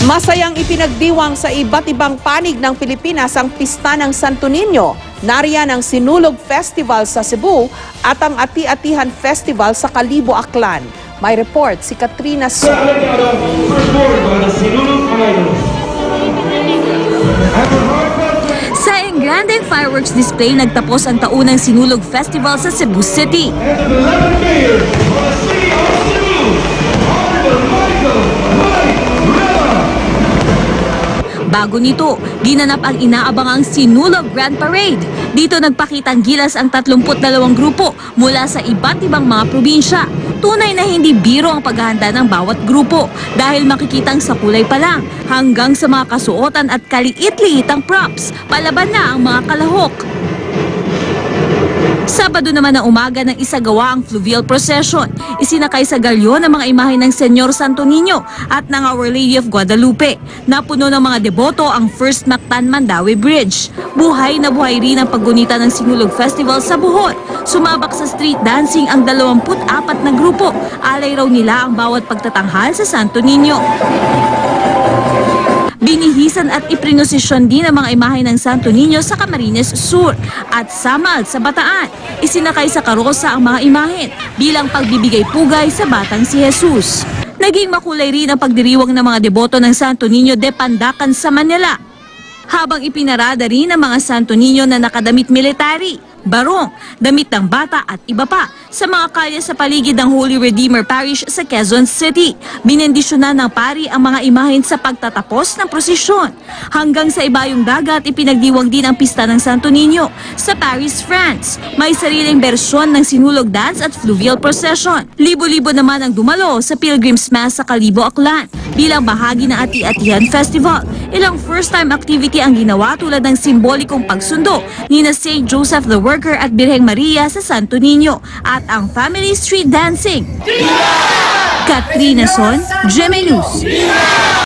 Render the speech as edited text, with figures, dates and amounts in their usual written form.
Masayang ipinagdiwang sa iba't ibang panig ng Pilipinas ang Pista ng Santo Niño. Nariyan ang Sinulog Festival sa Cebu at ang Ati-Atihan Festival sa Kalibo, Aklan. May report si Katrina Su. Sa engrandeng fireworks display, nagtapos ang taunang Sinulog Festival sa Cebu City. Bago nito, ginanap ang inaabangang Sinulog Grand Parade. Dito nagpakitang gilas ang 32 grupo mula sa iba't ibang mga probinsya. Tunay na hindi biro ang paghahanda ng bawat grupo dahil makikitang sa kulay pa lang hanggang sa mga kasuotan at kaliit-liitang props. Palaban na ang mga kalahok. Sabado naman na umaga ng isagawa ang fluvial procession. Isinakay sa galyon ang mga imahe ng Senyor Santo Niño at ng Our Lady of Guadalupe. Napuno ng mga deboto ang First Mactan-Mandaue Bridge. Buhay na buhay rin ang paggunita ng Sinulog Festival sa Bohol. Sumabak sa street dancing ang 24 na grupo. Alay raw nila ang bawat pagtatanghal sa Santo Niño. Binihisan at iprinosisyon din ang mga imahe ng Santo Niño sa Camarines Sur at Samal sa Bataan. Isinakay sa karosa ang mga imahen bilang pagbibigay pugay sa batang si Jesus. Naging makulay rin ang pagdiriwang ng mga deboto ng Santo Niño de Pandacan sa Manila. Habang ipinarada rin ang mga Santo Niño na nakadamit military, barong, damit ng bata at iba pa sa mga kalye sa paligid ng Holy Redeemer Parish sa Quezon City. Binendisyonan ng pari ang mga imahen sa pagtatapos ng prosesyon. Hanggang sa ibayong dagat, ipinagdiwang din ang Pista ng Santo Niño sa Paris, France. May sariling bersyon ng Sinulog Dance at Fluvial Procession. Libo-libo naman ang dumalo sa Pilgrim's Mass sa Kalibo, Aklan bilang bahagi ng Ati-Atihan Festival. Ilang first-time activity ang ginawa tulad ng simbolikong pagsundo ni na St. Joseph the Worker at Birheng Maria sa Santo Niño at ang family street dancing. Katrina Son, GMA News.